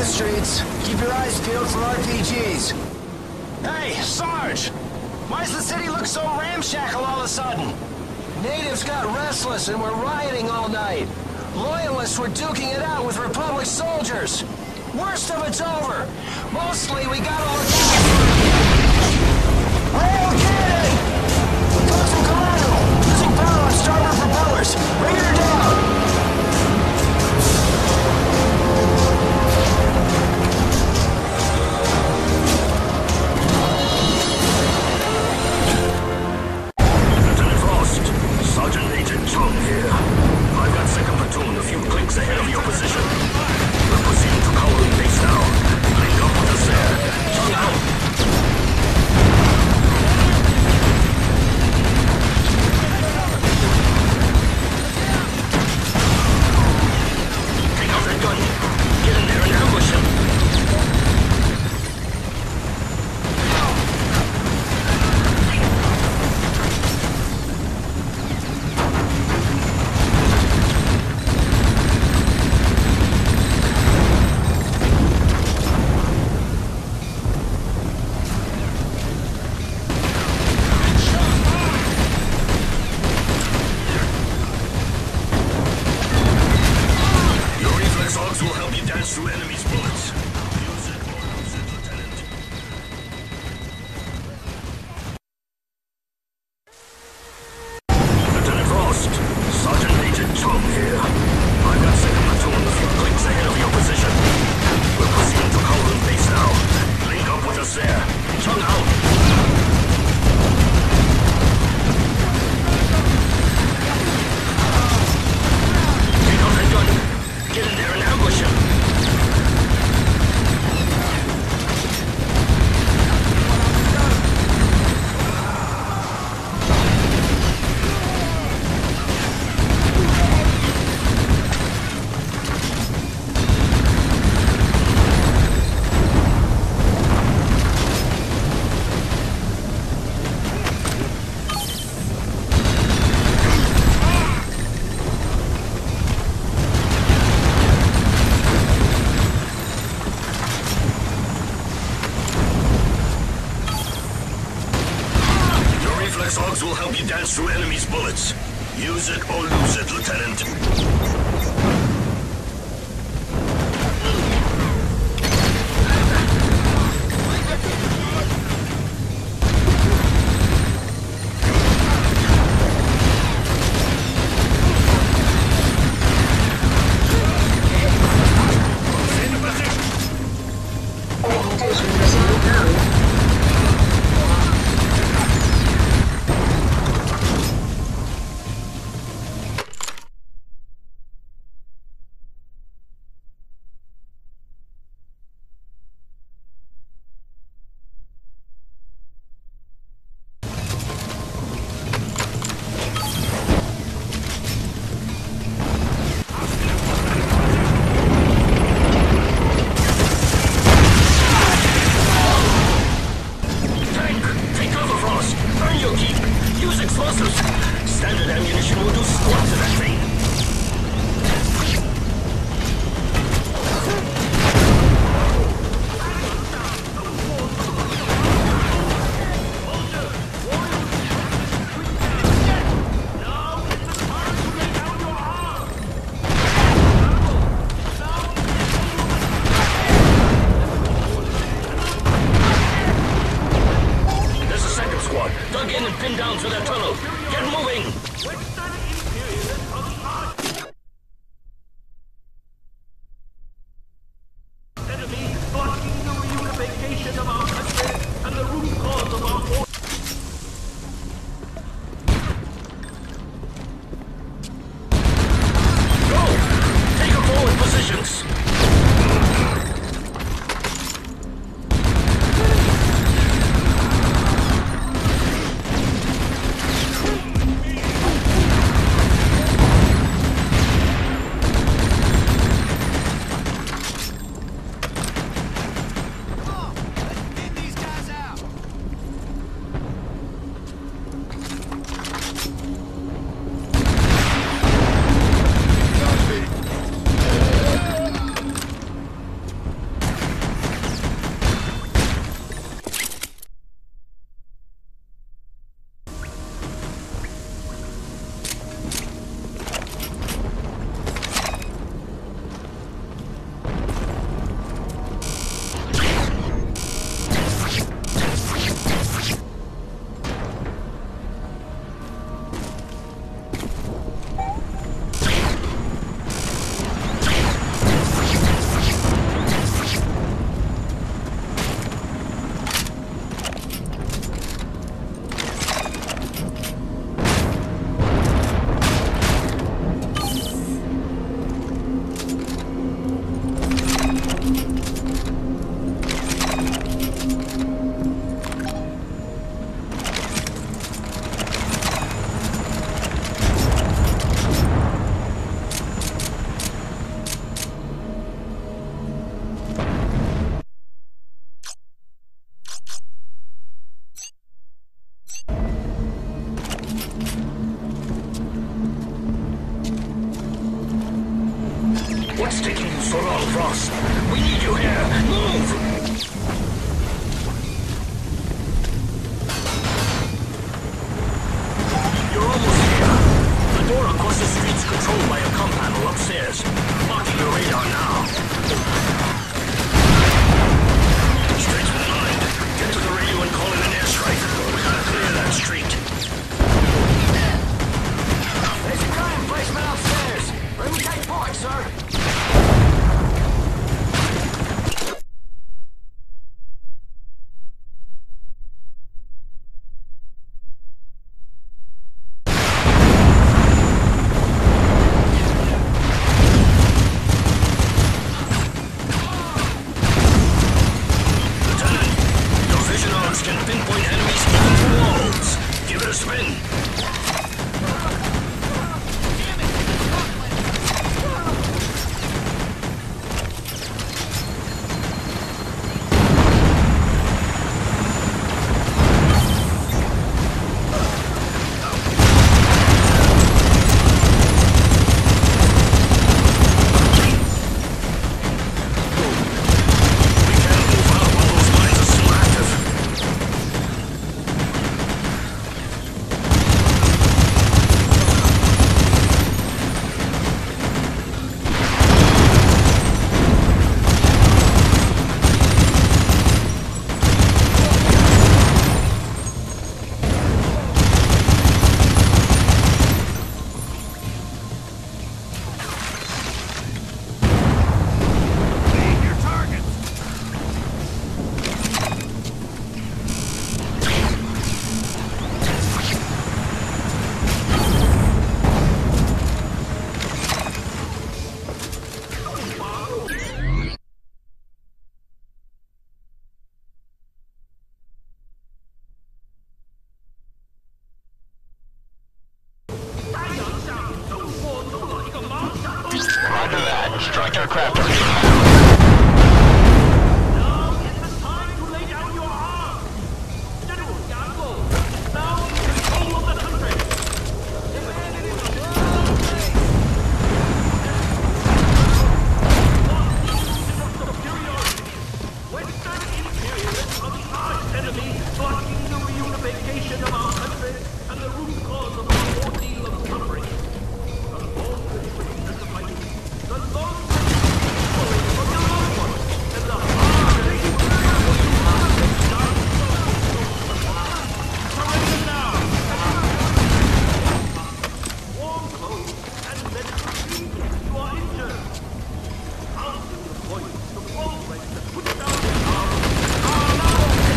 the streets. Keep your eyes peeled for RPGs. Hey, Sarge! Why's the city look so ramshackle all of a sudden? Natives got restless and were rioting all night. Loyalists were duking it out with Republic soldiers. Worst of it's over. Mostly we gotta look out for... Rail cannon! Close from collateral. Losing power on starboard propellers. Bring her down! Sergeant Agent Chung here. I've got second platoon a few clicks ahead of your position. We're proceeding to Kowloon base now. Link up with us there. Chung out! Take out that gun. Get in there and ambush him. Through enemy's bullets. Use it or lose it, Lieutenant. Lieutenant Frost, Sergeant Agent Chung here. I've got second platoon a few clicks ahead of your position. We're proceeding to Kowloon base now. Link up with us there. Chung out. Take out that gun. Get in there and ambush him. What's taking you so long, Frost? We need you here! Move! You're almost here. The door across the street's controlled by a comm panel upstairs. Marking your radar now. Statesman mind. Get to the radio and call in an airstrike. We gotta clear that street. There's a crime placement upstairs. Room take point, sir. Can pinpoint enemies even through walls. Give it a spin. Roger that. Strike aircraft are Now is the time to lay down your arms! General Yango, now in control of the country! Western imperialists are the arch enemy blocking the reunification of our country and the root cause of our ordeal of suffering. The long retreat and the fighting, the long retreat from the loved ones, and the hard surrender now! Warm clothes and medical treatment. You are injured. Housing the points, the wall breaks that put down the arms are now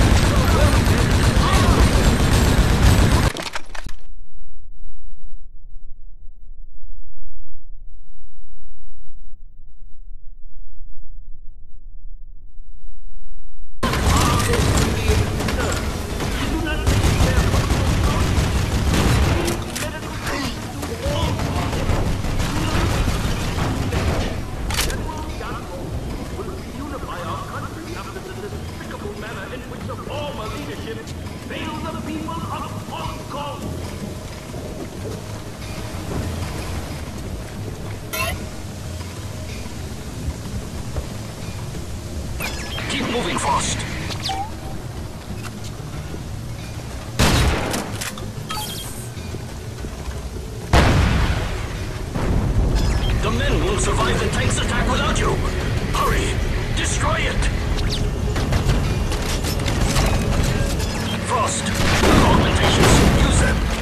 Keep moving, Frost. The men won't survive the tank's attack without you. Hurry! Destroy it! Frost, augmentations, use them.